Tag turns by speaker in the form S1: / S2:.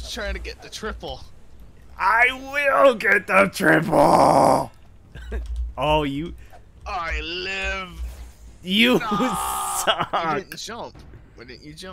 S1: was trying to get the triple.
S2: I will get the triple. Oh, you.
S1: I live.
S2: You
S1: No!
S2: suck.
S1: You didn't jump. Why didn't you jump?